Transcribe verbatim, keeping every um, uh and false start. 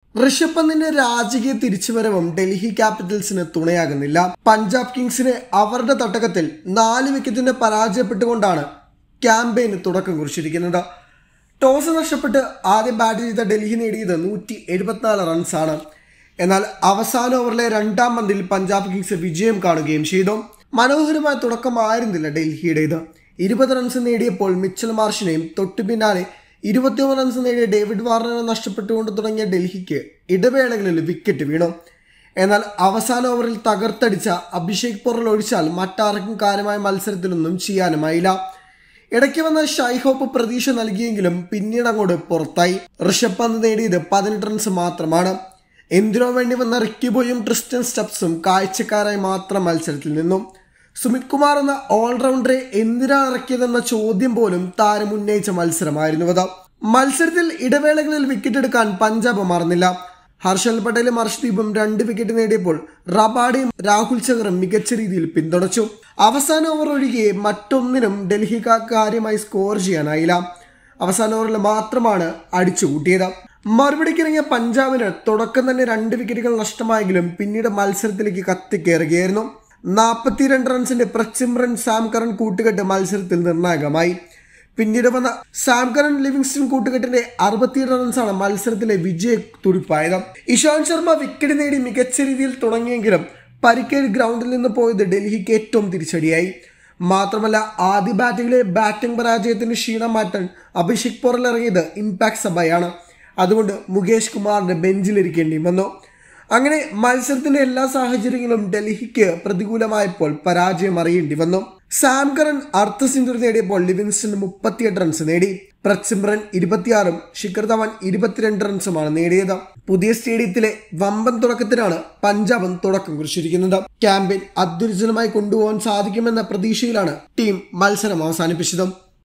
ഋഷഭ് പന്തിന്റെ രാജകീയ തിരിച്ചുവരവും ഡൽഹി ക്യാപിറ്റൽസിന് തുണയാകുന്നില്ല. പഞ്ചാബ് കിങ്സിന് അവരുടെ തട്ടകത്തിൽ നാല് വിക്കറ്റിന് പരാജയപ്പെട്ടുകൊണ്ടാണ് ക്യാമ്പയിന് തുടക്കം കുറിച്ചിരിക്കുന്നത്. ടോസ് നഷ്ടപ്പെട്ട് ആദ്യം ബാറ്റ് ചെയ്ത ഡൽഹി നേടിയത് നൂറ്റി എഴുപത്തിനാല് റൺസാണ്. എന്നാൽ അവസാന ഓവറിലെ രണ്ടാം പന്തിൽ പഞ്ചാബ് കിങ്സ് വിജയം കാണുകയും ചെയ്തു. മനോഹരമായ തുടക്കമായിരുന്നില്ല ഡൽഹിയുടേത്. ഇരുപത് റൺസ് നേടിയപ്പോൾ മിച്ചൽ മാർഷിനെയും തൊട്ടു പിന്നാലെ ഇരുപത്തിയൊന്ന് റൺസ് നേടിയ ഡേവിഡ് വാർണറെ നഷ്ടപ്പെട്ടുകൊണ്ട് തുടങ്ങിയ ഡൽഹിക്ക് ഇടവേളകളിൽ വിക്കറ്റ് വീണു. എന്നാൽ അവസാന ഓവറിൽ തകർത്തടിച്ച അഭിഷേക് പൊറൽ ഒഴിച്ചാൽ മറ്റാർക്കും കാര്യമായ മത്സരത്തിലൊന്നും ചെയ്യാനുമായില്ല. ഇടയ്ക്ക് വന്ന ഷായ് ഹോപ്പ് പ്രതീക്ഷ നൽകിയെങ്കിലും പിന്നീട് അങ്ങോട്ട് പുറത്തായി. ഋഷഭ് പന്ത് നേടിയത് പതിനെട്ട് റൺസ് മാത്രമാണ്. എന്തിനോ വേണ്ടി വന്ന റിക്കി ബോയും ട്രിസ്റ്റൻ സ്റ്റബ്സും കാഴ്ചക്കാരായി മാത്രം മത്സരത്തിൽ നിന്നും. സുമിത് കുമാർ എന്ന ഓൾറൗണ്ടറെ എന്തിനാണ് ഇറക്കിയതെന്ന ചോദ്യം പോലും താരം ഉന്നയിച്ച മത്സരമായിരുന്നു അത്. മത്സരത്തിൽ ഇടവേളകളിൽ വിക്കറ്റ് എടുക്കാൻ പഞ്ചാബ് മറന്നില്ല. ഹർഷൽ പട്ടേലും ഹർഷ്ദീപും രണ്ട് വിക്കറ്റ് നേടിയപ്പോൾ റബാഡയും രാഹുൽ ചഹറും മികച്ച രീതിയിൽ പിന്തുണച്ചു. അവസാന ഓവർ ഒഴികെ മറ്റൊന്നിനും ഡൽഹിക്ക് കാര്യമായി സ്കോർ ചെയ്യാനായില്ല. അവസാന ഓവറിൽ മാത്രമാണ് അടിച്ചുകൂട്ടിയത്. മറുപടിക്കിറങ്ങിയ പഞ്ചാബിന് തുടക്കം തന്നെ രണ്ട് വിക്കറ്റുകൾ നഷ്ടമായെങ്കിലും പിന്നീട് മത്സരത്തിലേക്ക് കത്തിക്കയറുകയായിരുന്നു. നാൽപ്പത്തിരണ്ട് റൺസിന്റെ പ്രസിമ്രൻ സാം കറൻ കൂട്ടുകെട്ട് മത്സരത്തിൽ നിർണായകമായി. പിന്നീട് വന്ന സാം കറൻ ലിവിങ്സ്റ്റൺ കൂട്ടുകെട്ടിന്റെ അറുപത്തിയേഴ് റൺസാണ് മത്സരത്തിലെ വിജയ തുടിപ്പായത്. ഇഷാന്ത് ശർമ്മ വിക്കറ്റ് നേടി മികച്ച രീതിയിൽ തുടങ്ങിയെങ്കിലും പരിക്കേൽ ഗ്രൗണ്ടിൽ നിന്ന് പോയത് ഡൽഹിക്ക് ഏറ്റവും തിരിച്ചടിയായി. മാത്രമല്ല ആദ്യ ബാറ്റിംഗിലെ ബാറ്റിംഗ് പരാജയത്തിന് ക്ഷീണം മാറ്റാൻ അഭിഷേക് പൊറൽ ഇറങ്ങിയത് ഇമ്പാക്ട് സഭയാണ്. അതുകൊണ്ട് മുകേഷ് കുമാറിന്റെ ബെഞ്ചിലിരിക്കേണ്ടി വന്നു. അങ്ങനെ മത്സരത്തിന്റെ എല്ലാ സാഹചര്യങ്ങളും ഡൽഹിക്ക് പ്രതികൂലമായപ്പോൾ പരാജയം അറിയേണ്ടി വന്നു. സാം കറൻ അർദ്ധ സെഞ്ചുറി നേടിയപ്പോൾ ലിവിങ്സ്റ്റൺ മുപ്പത്തിയെട്ട് റൺസ് നേടി. പ്രസിമ്രൻ ഇരുപത്തിയാറും ശിഖർ ധവാൻ ഇരുപത്തിരണ്ട് റൺസുമാണ് നേടിയത്. പുതിയ സ്റ്റേഡിയത്തിലെ വമ്പൻ തുടക്കത്തിനാണ് പഞ്ചാബും തുടക്കം കുറിച്ചിരിക്കുന്നത്. ക്യാമ്പയിൻ അത്യുജ്വലമായി കൊണ്ടുപോകാൻ സാധിക്കുമെന്ന പ്രതീക്ഷയിലാണ് ടീം മത്സരം അവസാനിപ്പിച്ചത്.